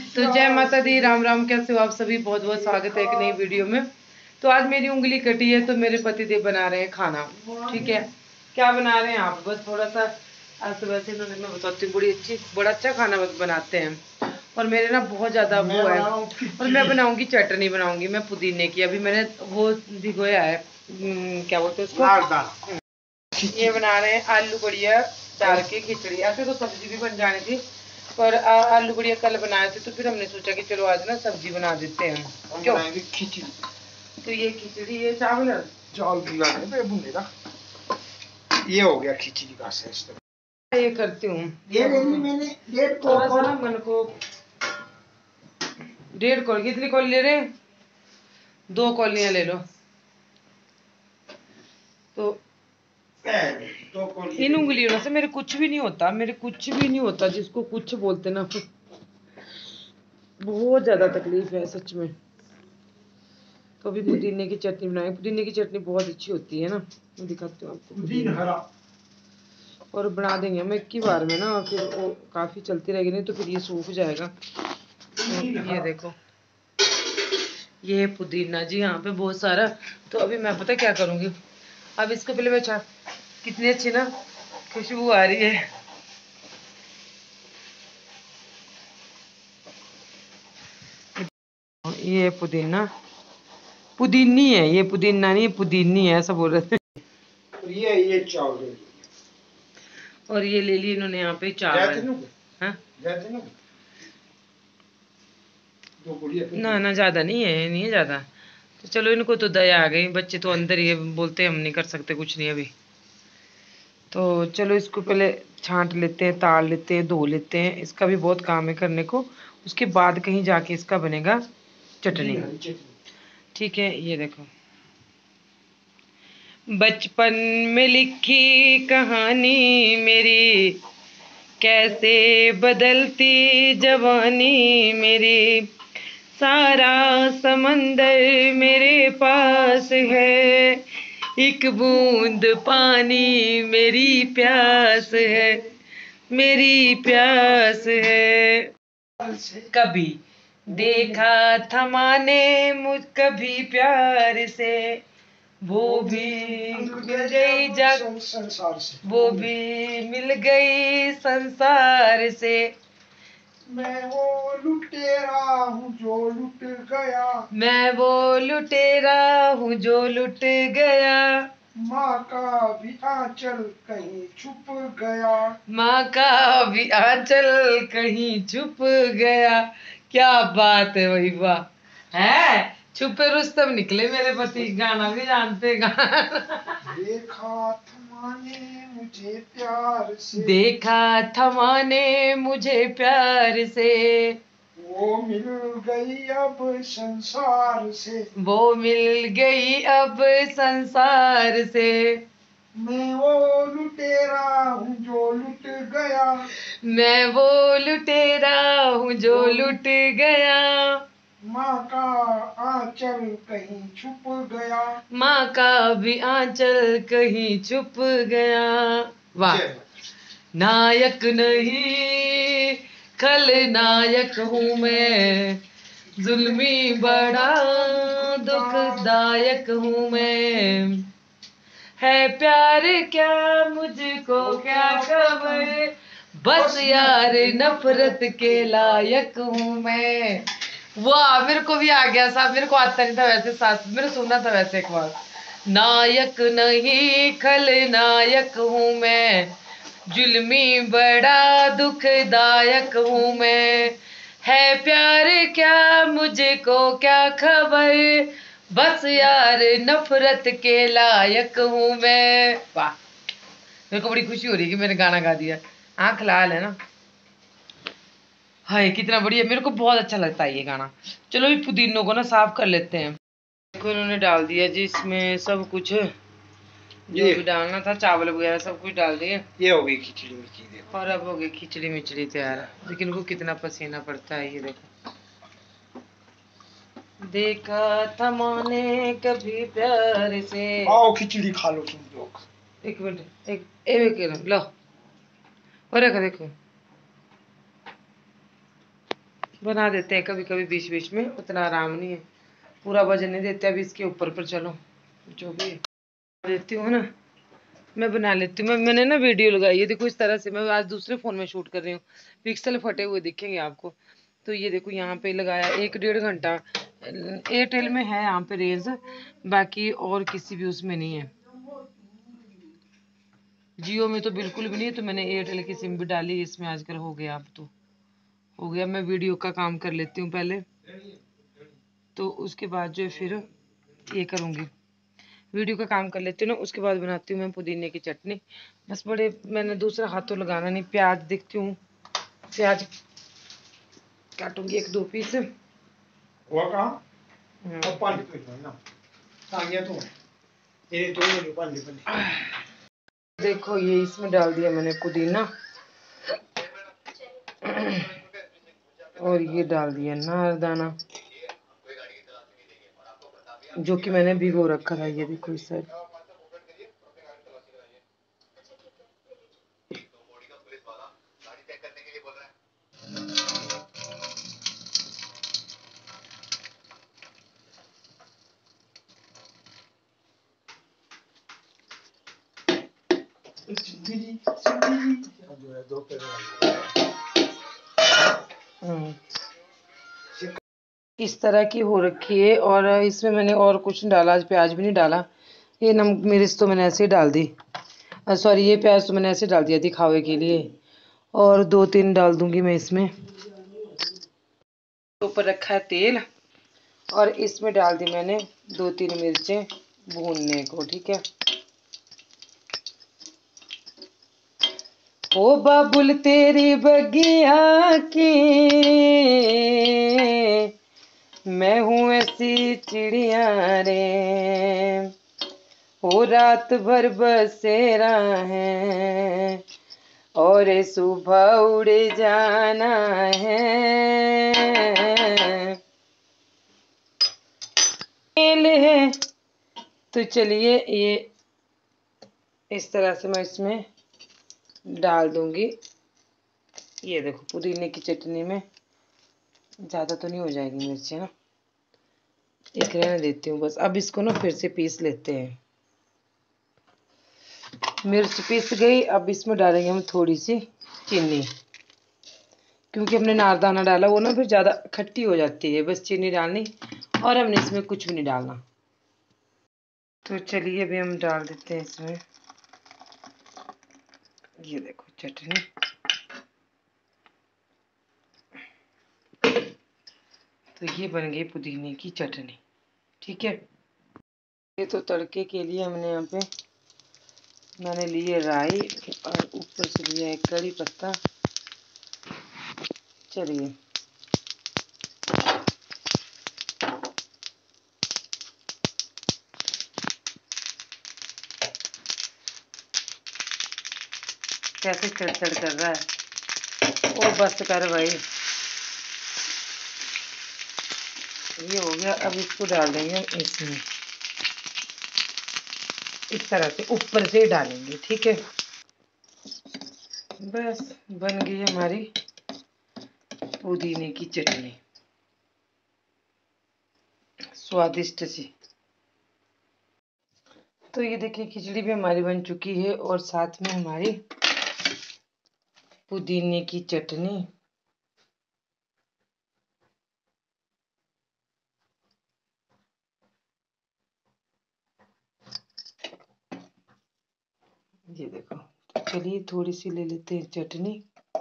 तो जय माता दी, राम राम। कैसे हो आप सभी? बहुत बहुत स्वागत है एक नई वीडियो में। तो आज मेरी उंगली कटी है तो मेरे पति देव बना रहे हैं खाना। ठीक है, क्या बना रहे हैं आप? बस थोड़ा सा आज तो वैसे तो मैं बताती हूँ, बड़ा अच्छा खाना बनाते हैं। और मेरे ना बहुत ज़्यादा वो है, और मैं बनाऊंगी चटनी, बनाऊंगी मैं पुदीने की। अभी मैंने वो भिगोया है, क्या बोलते हैं उसको, ये बना रहे हैं आलू बढ़िया डाल के खिचड़ी। ऐसे तो सब्जी भी बन जानी थी, पर आलू बढ़िया कल बनाए थे तो फिर हमने सोचा कि चलो आज ना सब्जी बना देते हैं। क्यों? खिचड़ी। तो ये खिचड़ी, ये चावल है, चावल भिगाने भुनेगा। ये हो गया खिचड़ी का सिस्टम। ये करती हूँ। ये ले ली मैंने थोड़ा सा ना मन को 1.5 कौल। कितनी कौल ले रहे? 2 कौलियां ले लो। तो इन उंगलियों से मेरे कुछ भी नहीं होता, मेरे कुछ भी नहीं होता, जिसको कुछ बोलते ना। बहुत ज्यादा तकलीफ है सच में। तो अभी पुदीने की चटनी बनाई। पुदीने की चटनी बहुत अच्छी होती है ना, मैं दिखाती हूँ आपको। पुदीना हरा और बना देंगे हम एक ही बार में ना, फिर वो काफी चलती रहेगी, नहीं तो फिर ये सूख जाएगा। तो ये देखो, ये पुदीना जी यहाँ पे बहुत सारा। तो अभी मैं पता क्या करूँगी, अब इसको पहले मैं कितनी अच्छी ना खुशबू आ रही है। ये पुदीना, पुदीनी है ये, पुदीना नहीं पुदीनी है, ऐसा बोल रहे थे। ये चावल। और ये ले ली इन्होंने यहाँ पे चावल। हाँ? ना ना ज्यादा नहीं है, नहीं है ज्यादा। तो चलो, इनको तो दया आ गई, बच्चे तो अंदर ही बोलते हम नहीं कर सकते कुछ नहीं अभी। तो चलो इसको पहले छांट लेते हैं, ताल लेते हैं, धो लेते हैं। इसका भी बहुत काम है करने को, उसके बाद कहीं जाके इसका बनेगा चटनी। ठीक है, ये देखो, बचपन में लिखी कहानी मेरी, कैसे बदलती जवानी मेरी। सारा समंदर मेरे पास है, एक बूंद पानी मेरी प्यास है, मेरी प्यास है। कभी देखा था माने मुझ कभी प्यार से, वो भी मिल गई जग संसार से, वो भी मिल गई संसार से। मैं वो लुटेरा हूँ जो लुट गया, मैं वो लुटेरा हूँ जो लुट गया। माँ का भी आंचल कहीं छुप गया, माँ का भी आंचल कहीं छुप गया। क्या बात है, वही वाह है। छुपे रुस्तम निकले मेरे पति, गाना भी जानते गाना। देखा थमाने मुझे प्यार से, देखा थमाने मुझे प्यार से, वो मिल गई अब संसार से, वो मिल गई अब संसार से। मैं वो लुटेरा हूँ जो लुट गया, मैं वो लुटेरा हूँ जो लुट गया। माँ का आंचल कहीं छुप गया। माँ का भी आंचल कहीं छुप गया। वाह। नायक नहीं खलनायक हूँ मैं, जुल्मी बड़ा दुखदायक हूँ मैं। है प्यार क्या मुझको क्या खबर, बस यार नफरत के लायक हूँ मैं। वाह, मेरे को भी आ गया साहब, मेरे को आता नहीं था वैसे, साथ मैंने सुना था वैसे एक बार। नायक नहीं खलनायक हूँ मैं, जुल्मी बड़ा दुखदायक हूँ मैं। है प्यार क्या मुझको क्या खबर, बस यार नफरत के लायक हूँ मैं। वाह, मेरे को बड़ी खुशी हो रही है कि मैंने गाना गा दिया। आँख लाल है ना। हाय कितना बढ़िया, मेरे को बहुत अच्छा लगता है ये गाना। चलो ये पुदीनों को ना साफ कर लेते हैं। देखो इन्होंने डाल दिया जी इसमें सब कुछ, जो भी डालना था, चावल वगैरह सब कुछ डाल दिए। ये हो गई खिचड़ी मिचड़ी, देखो। और अब हो गई खिचड़ी मिचड़ी तैयार। लेकिन इनको कितना पसीना पड़ता है, ये देखो। देखा था मैंने कभी प्यार से। आओ खिचड़ी खा लो तुम लोग। एक मिनट, एक लो, और एक देखो। बना देते हैं कभी कभी बीच बीच में, उतना आराम नहीं है, पूरा वजन नहीं देते। अभी इसके ऊपर पर चलो जो भी देती हूँ ना मैं बना लेती हूँ। मैंने ना वीडियो लगाई है, देखो इस तरह से। मैं आज दूसरे फ़ोन में शूट कर रही हूँ, पिक्सल फटे हुए दिखेंगे आपको। तो ये देखो यहाँ पे लगाया 1-1.5 घंटा। एयरटेल में है यहाँ पे रेंज, बाकी और किसी भी उसमें नहीं है। जियो में तो बिल्कुल भी नहीं है, तो मैंने एयरटेल की सिम भी डाली इसमें आजकल। हो गया, अब तो हो गया। मैं वीडियो का काम कर लेती हूँ पहले, तो उसके बाद जो है फिर ये करूँगी, वीडियो का काम कर लेती हूँ ना, उसके बाद बनाती हूँ मैं पुदीने की चटनी। बस बड़े, मैंने दूसरा हाथ तो लगाना नहीं। प्याज देखती हूँ, प्याज काटूंगी 1-2 पीस। हुआ कहाँ? अब पानी तो इसमें ना आ गया तो ये तो ये पानी पानी। देखो ये इसमें डाल दिया मैंने पुदीना, और ये डाल दिया नारदाना जो कि मैंने भिगो रखा था। ये देखो इस साइड। जो है दो इस तरह की हो रखी है। और इसमें मैंने और कुछ नहीं डाला, आज प्याज भी नहीं डाला। ये नमक मिर्च तो मैंने ऐसे ही डाल दी, सॉरी ये प्याज तो मैंने ऐसे डाल दिया दिखावे के लिए। और 2-3 डाल दूंगी मैं इसमें। ऊपर रखा है तेल, और इसमें डाल दी मैंने 2-3 मिर्चें भूनने को, ठीक है। ओ बाबुल तेरी बगिया की, मैं हूँ ऐसी चिड़िया रे, ओ रात भर बसेरा है और सुबह उड़ जाना है। तेल है तो चलिए ये इस तरह से मैं इसमें डाल दूंगी। ये देखो पुदीने की चटनी में ज़्यादा तो नहीं हो जाएगी मिर्ची ना, एक रहने देती हूँ बस। अब इसको ना फिर से पीस लेते हैं। मिर्च पीस गई, अब इसमें डालेंगे हम थोड़ी सी चीनी, क्योंकि हमने नारदाना डाला वो ना फिर ज़्यादा खट्टी हो जाती है। बस चीनी डालनी, और हमने इसमें कुछ भी नहीं डालना। तो चलिए अभी हम डाल देते हैं इसमें, ये देखो चटनी। तो ये बन गई पुदीने की चटनी, ठीक है। ये तो तड़के के लिए हमने यहाँ पे मैंने लिए राई, और ऊपर से लिया है कड़ी पत्ता। चलिए कैसे चढ़ कर रहा है, ओ बस कर भाई। ये हो गया, अब इसको डाल देंगे हम इसमें, इस तरह से ऊपर से डालेंगे, ठीक है। बस बन गई हमारी पुदीने की चटनी, स्वादिष्ट सी। तो ये देखिए खिचड़ी भी हमारी बन चुकी है, और साथ में हमारी पुदीने की चटनी। ये देखो, तो चलिए थोड़ी सी ले लेते हैं चटनी।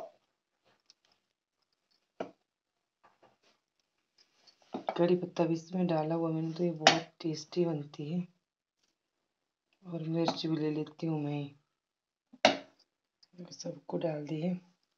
कड़ी पत्ता भी इसमें डाला हुआ मैंने, तो ये बहुत टेस्टी बनती है। और मिर्च भी ले लेती हूँ मैं, सबको डाल दिए।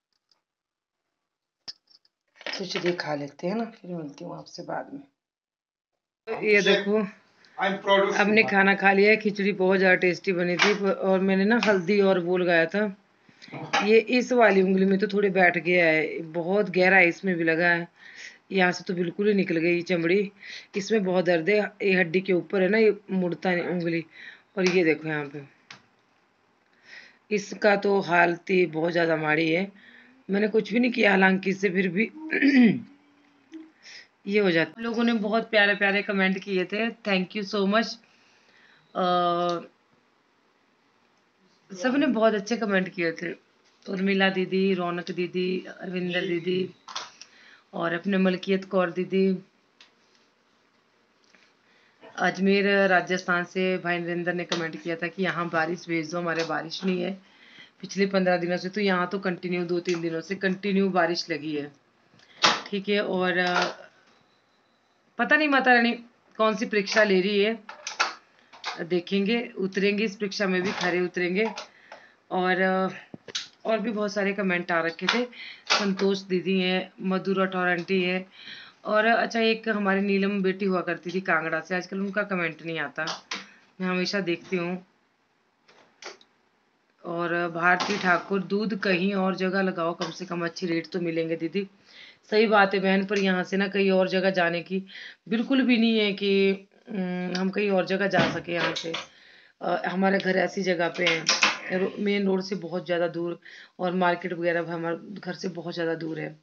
तो चलिए खा लेते हैं ना, फिर मिलती हूँ आपसे बाद में। ये देखो हमने खाना खा लिया है। खिचड़ी बहुत ज़्यादा टेस्टी बनी थी, और मैंने ना हल्दी और वो लगाया था। ये इस वाली उंगली में तो थोड़े बैठ गया है, बहुत गहरा इसमें भी लगा है। यहाँ से तो बिल्कुल ही निकल गई चमड़ी, इसमें बहुत दर्द है। ये हड्डी के ऊपर है ना, ये मुड़ता नहीं उंगली। और ये देखो यहाँ पे इसका तो हालत ही बहुत ज़्यादा माड़ी है। मैंने कुछ भी नहीं किया हालांकि इससे, फिर भी ये हो जाता। लोगों ने बहुत प्यारे प्यारे कमेंट किए थे, थैंक यू सो मच। सबने बहुत अच्छे कमेंट किए थे। उर्मिला दीदी, रौनक दीदी, अरविंदर दीदी और अपने मलकियत कौर दीदी। अजमेर राजस्थान से भाई नरेंद्र ने कमेंट किया था कि यहाँ बारिश भेज दो, हमारे बारिश नहीं है पिछले 15 दिनों से। तो यहाँ तो कंटिन्यू 2-3 दिनों से कंटिन्यू बारिश लगी है। ठीक है। और पता नहीं माता रानी कौन सी परीक्षा ले रही है, देखेंगे, उतरेंगे इस परीक्षा में भी, खरे उतरेंगे। और भी बहुत सारे कमेंट आ रखे थे। संतोष दीदी हैं, मधुर अठौरंटी है, और अच्छा एक हमारी नीलम बेटी हुआ करती थी कांगड़ा से, आजकल उनका कमेंट नहीं आता, मैं हमेशा देखती हूँ। और भारती ठाकुर, दूध कहीं और जगह लगाओ, कम से कम अच्छे रेट तो मिलेंगे दीदी। सही बात है बहन, पर यहाँ से ना कहीं और जगह जाने की बिल्कुल भी नहीं है कि हम कहीं और जगह जा सके यहाँ से। हमारे घर ऐसी जगह पे है, मेन रोड से बहुत ज़्यादा दूर, और मार्केट वगैरह भी हमारे घर से बहुत ज़्यादा दूर है।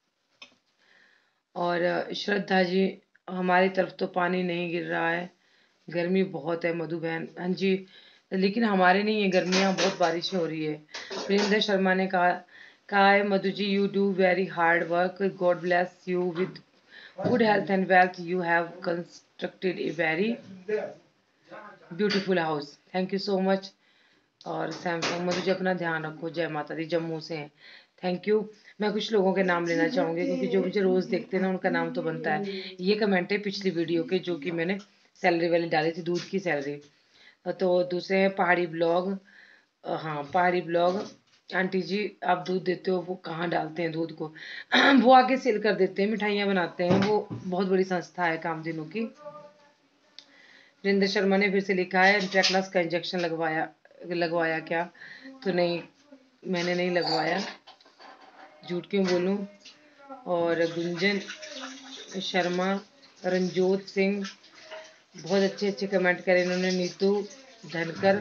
और श्रद्धा जी, हमारी तरफ तो पानी नहीं गिर रहा है, गर्मी बहुत है मधु बहन। हाँ जी, लेकिन हमारे नहीं है गर्मी, यहाँ बहुत बारिश हो रही है। वीरेंद्र शर्मा ने कहा है Madhu ji, you do very hard work, god bless you with good health and wealth, you have constructed a very beautiful house, thank you so much. और सैमसंग, मधु जी अपना ध्यान रखो, जय माता दी, जम्मू से हैं, थैंक यू। मैं कुछ लोगों के नाम लेना चाहूँगी क्योंकि जो मुझे रोज़ देखते हैं ना उनका नाम तो बनता है। ये कमेंट है पिछली वीडियो के, जो कि मैंने सैलरी वाली डाली थी, दूध की सैलरी। तो दूसरे हैं पहाड़ी ब्लॉग। हाँ, पहाड़ी ब्लॉग, आंटी जी आप दूध देते हो, वो कहाँ डालते हैं दूध को? वो आके सेल कर देते हैं, मिठाइयाँ बनाते हैं, वो बहुत बड़ी संस्था है कामधेनु की। वीरेंद्र शर्मा ने फिर से लिखा है इंट्राक्लास का इंजेक्शन लगवाया क्या? तो नहीं, मैंने नहीं लगवाया, झूठ क्यों बोलूं। और गुंजन शर्मा, रंजोत सिंह, बहुत अच्छे अच्छे कमेंट करे इन्होंने। नीतू धनकर,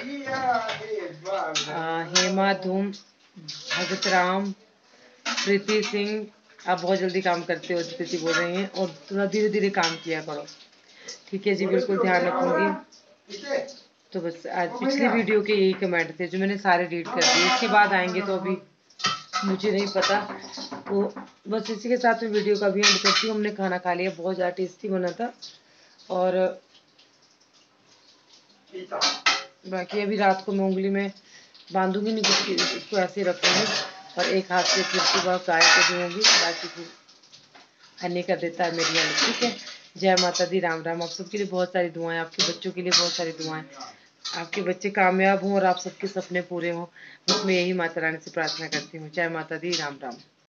हेमा धूम, भगत राम, प्रीति सिंह, आप बहुत जल्दी काम करते हो, प्रीति बोल रही हैं, और थोड़ा धीरे धीरे काम किया करो। ठीक है जी, बिल्कुल ध्यान रखूंगी। तो बस आज पिछली वीडियो के यही कमेंट थे जो मैंने सारे रीड कर दिए, इसके बाद आएंगे तो अभी मुझे नहीं पता। तो बस इसी के साथ में वीडियो का भी एंड करती हूँ। हमने खाना खा लिया, बहुत ज़्यादा टेस्टी बना था। और बाकी अभी रात को मैं उंगली में बांधूंगी नहीं कुछ, इसको ऐसे रखूंगी और एक हाथ से फिर सुबह गाय को दूंगी, बाकी फिर हनी कर देता है मेरी हेल्प। ठीक है, जय माता दी, राम राम। आप सबके लिए बहुत सारी दुआएं, आपके बच्चों के लिए बहुत सारी दुआएं, आपके बच्चे कामयाब हों और आप सबके सपने पूरे हों, बस मैं यही माता रानी से प्रार्थना करती हूँ। जय माता दी, राम राम।